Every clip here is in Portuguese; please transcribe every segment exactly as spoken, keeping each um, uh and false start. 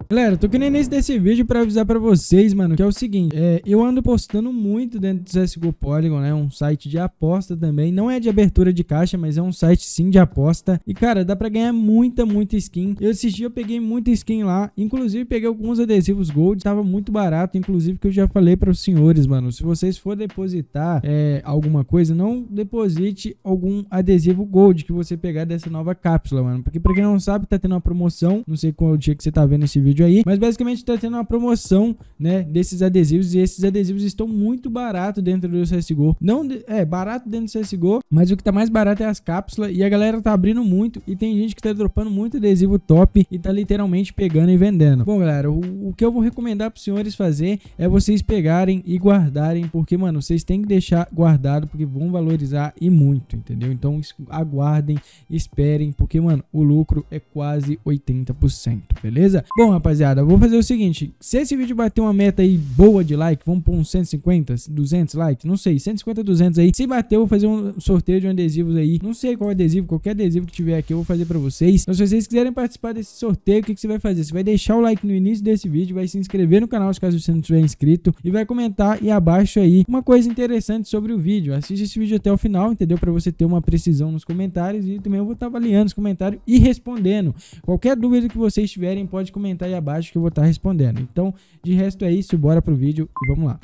Galera, tô aqui no início desse vídeo pra avisar pra vocês, mano, que é o seguinte, é, eu ando postando muito dentro do C S G O Polygon, né, um site de aposta também, não é de abertura de caixa, mas é um site sim de aposta, e cara, dá pra ganhar muita, muita skin. Eu assisti, eu peguei muita skin lá, inclusive peguei alguns adesivos Gold, tava muito barato, inclusive que eu já falei para os senhores, mano, se vocês for depositar é, alguma coisa, não deposite algum adesivo Gold que você pegar dessa nova cápsula, mano, porque pra quem não sabe, tá tendo uma promoção, não sei qual dia que você tá vendo esse vídeo aí, mas basicamente tá tendo uma promoção, né, desses adesivos, e esses adesivos estão muito barato dentro do C S G O, não, de, é, barato dentro do C S G O, mas o que tá mais barato é as cápsulas, e a galera tá abrindo muito, e tem gente que tá dropando muito adesivo top, e tá literalmente pegando e vendendo. Bom, galera, o, o que eu vou recomendar pros senhores fazer é vocês pegarem e guardarem, porque, mano, vocês têm que deixar guardado, porque vão valorizar e muito, entendeu? Então, aguardem, esperem, porque, mano, o lucro é quase oitenta por cento, beleza? Bom, rapaziada, eu vou fazer o seguinte, se esse vídeo bater uma meta aí boa de like, vamos pôr uns cento e cinquenta, duzentos likes, não sei, cento e cinquenta, duzentos aí, se bater, eu vou fazer um sorteio de um adesivos aí, não sei qual adesivo, qualquer adesivo que tiver aqui, eu vou fazer pra vocês. Então, se vocês quiserem participar desse sorteio, o que, que você vai fazer? Você vai deixar o like no início desse vídeo, vai se inscrever no canal, caso você não tiver inscrito, e vai comentar e abaixo aí uma coisa interessante sobre o vídeo. Assiste esse vídeo até o final, entendeu? Pra você ter uma precisão nos comentários, e também eu vou estar avaliando os comentários e respondendo. Qualquer dúvida que vocês tiverem, pode comentar aí abaixo que eu vou estar respondendo. Então, de resto é isso, bora pro vídeo e vamos lá.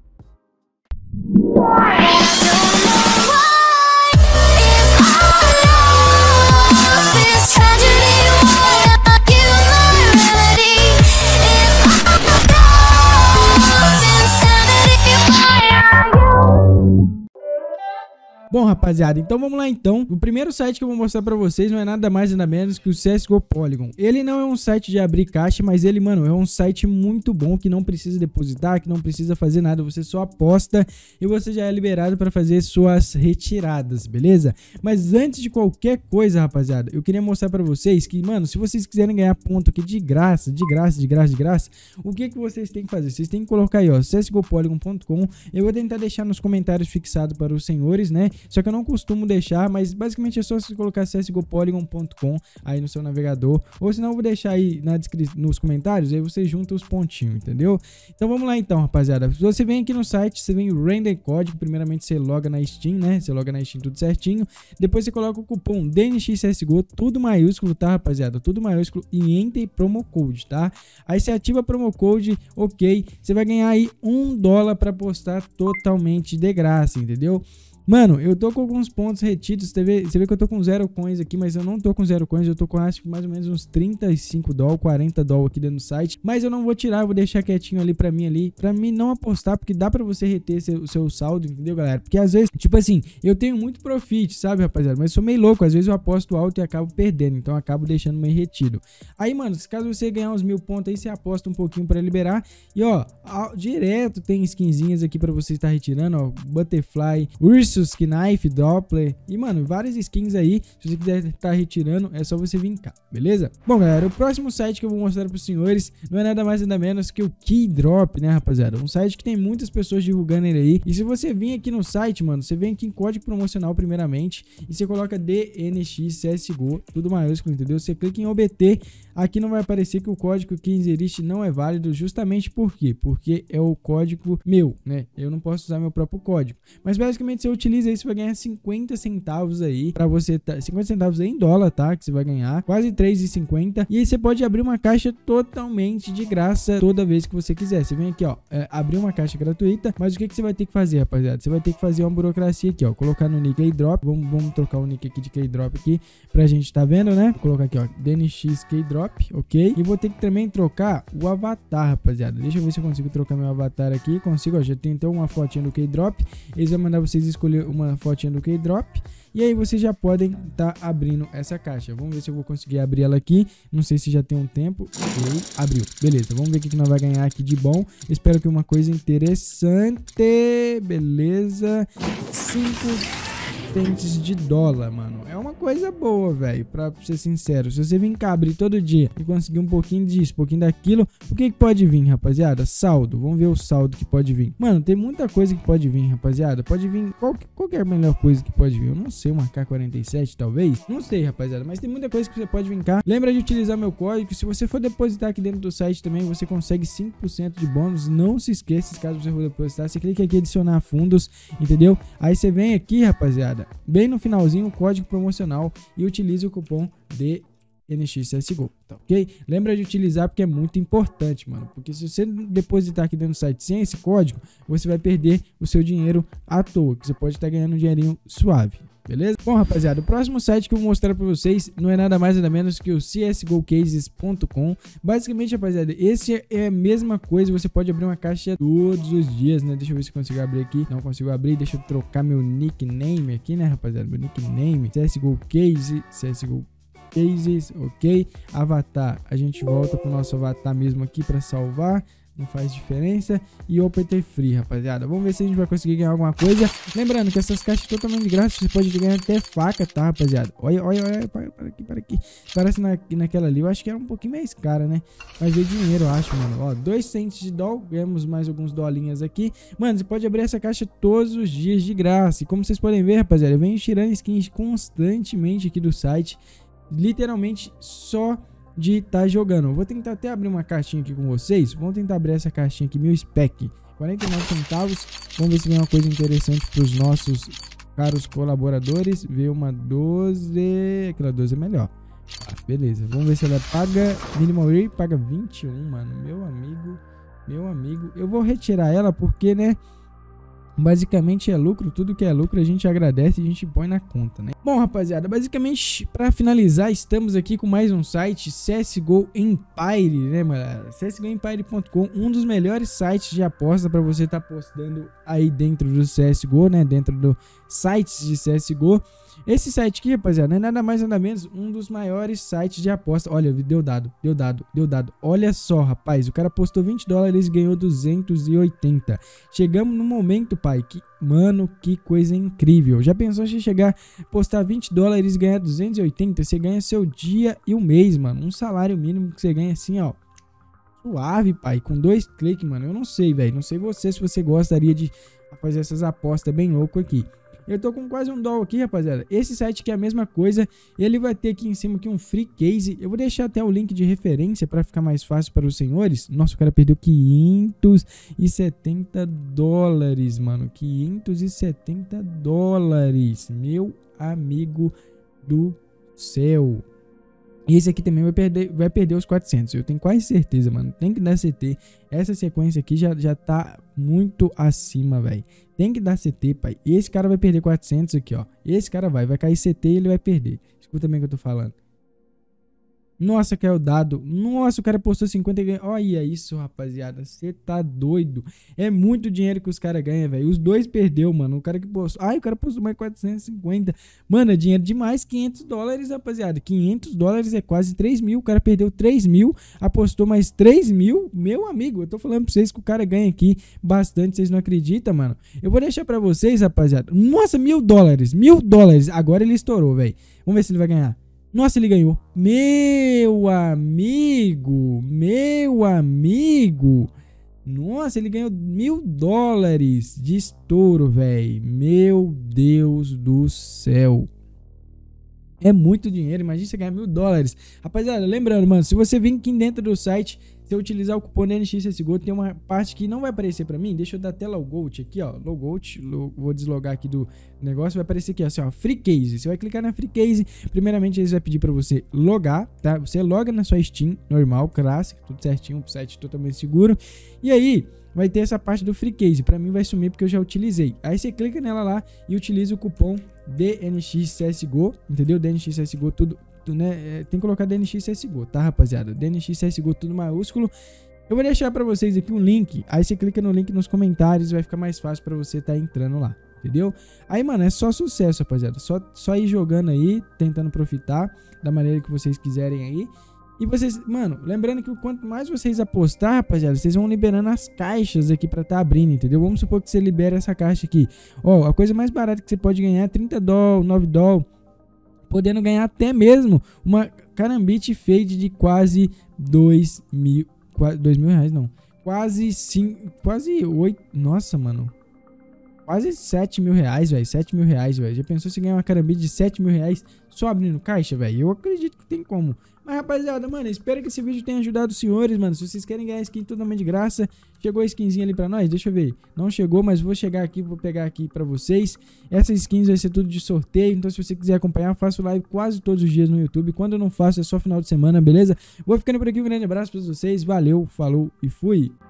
Bom, rapaziada, então vamos lá então. O primeiro site que eu vou mostrar pra vocês não é nada mais nada menos que o C S G O Polygon. Ele não é um site de abrir caixa, mas ele, mano, é um site muito bom, que não precisa depositar, que não precisa fazer nada, você só aposta e você já é liberado pra fazer suas retiradas, beleza? Mas antes de qualquer coisa, rapaziada, eu queria mostrar pra vocês que, mano, se vocês quiserem ganhar ponto aqui de graça, de graça, de graça, de graça, o que que vocês têm que fazer? Vocês têm que colocar aí, ó, C S G O Polygon ponto com. Eu vou tentar deixar nos comentários fixado para os senhores, né? Só que eu não costumo deixar, mas basicamente é só você colocar C S G O Polygon ponto com aí no seu navegador, ou senão eu vou deixar aí na descrição, nos comentários, aí você junta os pontinhos, entendeu? Então vamos lá então, rapaziada. Se você vem aqui no site, você vem o Render Código, primeiramente você loga na Steam, né? Você loga na Steam tudo certinho, depois você coloca o cupom D N X C S G O, tudo maiúsculo, tá, rapaziada? Tudo maiúsculo, e entre promo code, tá? Aí você ativa promo code, ok, você vai ganhar aí um dólar pra postar totalmente de graça, entendeu? Mano, eu tô com alguns pontos retidos, você vê, você vê que eu tô com zero coins aqui, mas eu não tô com zero coins, eu tô com acho que mais ou menos uns trinta e cinco dólares, quarenta dólares aqui dentro do site, mas eu não vou tirar, eu vou deixar quietinho ali pra mim ali, pra mim não apostar, porque dá pra você reter seu, o seu saldo, entendeu, galera? Porque às vezes, tipo assim, eu tenho muito profit, sabe, rapaziada, mas eu sou meio louco, às vezes eu aposto alto e acabo perdendo, então eu acabo deixando meio retido. Aí, mano, se caso você ganhar uns mil pontos aí, você aposta um pouquinho pra liberar, e ó, ó direto tem skinzinhas aqui pra você estar retirando, ó, Butterfly, Ursus, Knife, Doppler e, mano, várias skins aí. Se você quiser estar retirando, é só você vir cá, beleza? Bom, galera, o próximo site que eu vou mostrar para os senhores não é nada mais nada menos que o Keydrop, né, rapaziada? Um site que tem muitas pessoas divulgando ele aí. E se você vir aqui no site, mano, você vem aqui em código promocional primeiramente e você coloca D N X C S G O, tudo maiúsculo, entendeu? Você clica em obter, aqui não vai aparecer que o código que inseriste não é válido, justamente por quê? Porque é o código meu, né? Eu não posso usar meu próprio código. Mas basicamente você utiliza isso, você vai ganhar cinquenta centavos aí pra você, tá, cinquenta centavos aí em dólar, tá? Que você vai ganhar quase três e cinquenta, e aí você pode abrir uma caixa totalmente de graça toda vez que você quiser. Você vem aqui, ó, é, abrir uma caixa gratuita, mas o que que você vai ter que fazer, rapaziada? Você vai ter que fazer uma burocracia aqui, ó, colocar no nick Keydrop, vamos, vamos trocar o nick aqui de Keydrop aqui pra gente tá vendo, né? Vou colocar aqui, ó, D N X Keydrop, ok? E vou ter que também trocar o avatar, rapaziada. Deixa eu ver se eu consigo trocar meu avatar aqui. Consigo, ó, já tem então uma fotinha do Keydrop. Eles vão mandar vocês escolher uma fotinha do Keydrop, e aí vocês já podem estar tá abrindo essa caixa. Vamos ver se eu vou conseguir abrir ela aqui, não sei se já tem um tempo. Ok, abriu, beleza, vamos ver o que, que nós vai ganhar aqui de bom. Espero que uma coisa interessante, beleza. Cinco cents de dólar, mano. É uma coisa boa, velho, pra ser sincero. Se você vir cá abrir todo dia e conseguir um pouquinho disso, um pouquinho daquilo, o que que pode vir, rapaziada? Saldo. Vamos ver o saldo que pode vir. Mano, tem muita coisa que pode vir, rapaziada. Pode vir... Qual, qual que é a melhor coisa que pode vir? Eu não sei, uma K quarenta e sete, talvez? Não sei, rapaziada, mas tem muita coisa que você pode vir cá. Lembra de utilizar meu código. Se você for depositar aqui dentro do site também, você consegue cinco por cento de bônus. Não se esqueça, caso você for depositar, você clica aqui em adicionar fundos, entendeu? Aí você vem aqui, rapaziada, bem no finalzinho, o código promocional e utiliza o cupom D N X C S G O, tá ok? Lembra de utilizar porque é muito importante, mano, porque se você depositar aqui dentro do site sem esse código, você vai perder o seu dinheiro à toa, que você pode estar ganhando um dinheirinho suave. Beleza? Bom, rapaziada, o próximo site que eu vou mostrar pra vocês não é nada mais nada menos que o C S G O cases ponto com. Basicamente, rapaziada, esse é a mesma coisa. Você pode abrir uma caixa todos os dias, né? Deixa eu ver se eu consigo abrir aqui. Não consigo abrir. Deixa eu trocar meu nickname aqui, né, rapaziada? Meu nickname, C S G O Case, C S G O Cases, ok? Avatar, a gente volta pro nosso avatar mesmo aqui pra salvar. Não faz diferença. E O P T Free, rapaziada. Vamos ver se a gente vai conseguir ganhar alguma coisa. Lembrando que essas caixas totalmente de graça. Você pode ganhar até faca, tá, rapaziada? Olha, olha, olha. Para, para aqui, para aqui. Parece na, naquela ali. Eu acho que era um pouquinho mais cara, né? Mas veio dinheiro, eu acho, mano. Ó, dois cents de dólar. Ganhamos mais alguns dolinhas aqui. Mano, você pode abrir essa caixa todos os dias de graça. E como vocês podem ver, rapaziada, eu venho tirando skins constantemente aqui do site. Literalmente só de estar tá jogando. Vou tentar até abrir uma caixinha aqui com vocês. Vamos tentar abrir essa caixinha aqui, mil spec, quarenta e nove centavos. Vamos ver se vem uma coisa interessante para os nossos caros colaboradores. Vê uma doze. Aquela doze é melhor. Ah, beleza. Vamos ver se ela paga. Minimal rate paga vinte e um, mano. Meu amigo. Meu amigo. Eu vou retirar ela porque, né? Basicamente é lucro, tudo que é lucro a gente agradece e a gente põe na conta, né? Bom, rapaziada, basicamente para finalizar, estamos aqui com mais um site, C S G O Empire, né, mano? C S G O Empire ponto com, um dos melhores sites de aposta para você estar tá postando aí dentro do C S G O, né? Dentro do sites de C S G O. Esse site aqui, rapaziada, não é nada mais nada menos um dos maiores sites de aposta. Olha, deu dado, deu dado, deu dado. Olha só, rapaz, o cara postou vinte dólares e ganhou duzentos e oitenta. Chegamos no momento, pai, que, mano, que coisa incrível. Já pensou se chegar, postar vinte dólares e ganhar duzentos e oitenta? Você ganha seu dia e o mês, mano. Um salário mínimo que você ganha assim, ó. Suave, pai, com dois cliques, mano. Eu não sei, velho. Não sei você se você gostaria de fazer essas apostas bem louco aqui. Eu tô com quase um dólar aqui, rapaziada. Esse site aqui é a mesma coisa. Ele vai ter aqui em cima aqui um free case. Eu vou deixar até o link de referência para ficar mais fácil para os senhores. Nossa, o cara perdeu quinhentos e setenta dólares, mano. quinhentos e setenta dólares. Meu amigo do céu. E esse aqui também vai perder, vai perder os quatrocentos. Eu tenho quase certeza, mano. Tem que dar C T. Essa sequência aqui já, já tá muito acima, velho. Tem que dar C T, pai. Esse cara vai perder quatrocentos aqui, ó. Esse cara vai. Vai cair C T e ele vai perder. Escuta bem o que eu tô falando. Nossa, caiu o dado. Nossa, o cara postou cinquenta e ganhou. Olha isso, rapaziada. Você tá doido. É muito dinheiro que os caras ganham, velho. Os dois perdeu, mano. O cara que postou... Ai, o cara postou mais quatrocentos e cinquenta. Mano, é dinheiro demais. quinhentos dólares, rapaziada. quinhentos dólares é quase três mil. O cara perdeu três mil. Apostou mais três mil. Meu amigo, eu tô falando pra vocês que o cara ganha aqui bastante. Vocês não acreditam, mano? Eu vou deixar pra vocês, rapaziada. Nossa, mil dólares. Mil dólares. Agora ele estourou, velho. Vamos ver se ele vai ganhar. Nossa, ele ganhou. Meu amigo. Meu amigo. Nossa, ele ganhou mil dólares de estouro, velho. Meu Deus do céu. É muito dinheiro. Imagina você ganhar mil dólares. Rapaziada, lembrando, mano, se você vir aqui dentro do site, se eu utilizar o cupom D N X C S G O, tem uma parte que não vai aparecer pra mim. Deixa eu dar até logout aqui, ó. Logout. Vou deslogar aqui do negócio. Vai aparecer aqui, ó, assim, ó. Free Case. Você vai clicar na Free Case. Primeiramente, eles vão pedir pra você logar, tá? Você loga na sua Steam, normal, clássico, tudo certinho, o site totalmente seguro. E aí, vai ter essa parte do Free Case. Pra mim vai sumir porque eu já utilizei. Aí você clica nela lá e utiliza o cupom D N X C S G O, entendeu? D N X C S G O, tudo, tudo né? É, tem que colocar D N X C S G O, tá, rapaziada? D N X C S G O, tudo maiúsculo. Eu vou deixar pra vocês aqui um link. Aí você clica no link nos comentários, vai ficar mais fácil pra você tá entrando lá, entendeu? Aí, mano, é só sucesso, rapaziada. Só, só ir jogando aí, tentando profitar da maneira que vocês quiserem aí. E vocês, mano, lembrando que quanto mais vocês apostar, rapaziada, vocês vão liberando as caixas aqui pra tá abrindo, entendeu? Vamos supor que você libera essa caixa aqui. Ó, a coisa mais barata que você pode ganhar é trinta dólares, nove dólares. Podendo ganhar até mesmo uma Karambit Fade de quase dois mil, dois mil reais, não. Quase cinco, quase oito, nossa, mano. Quase sete mil reais, velho. sete mil reais, velho. Já pensou se ganhar uma Karambit de sete mil reais só abrindo caixa, velho? Eu acredito que tem como. Mas, rapaziada, mano, espero que esse vídeo tenha ajudado os senhores, mano. Se vocês querem ganhar skin totalmente de graça, chegou a skinzinha ali pra nós? Deixa eu ver. Não chegou, mas vou chegar aqui, vou pegar aqui pra vocês. Essas skins vai ser tudo de sorteio. Então, se você quiser acompanhar, eu faço live quase todos os dias no YouTube. Quando eu não faço, é só final de semana, beleza? Vou ficando por aqui. Um grande abraço pra vocês. Valeu, falou e fui.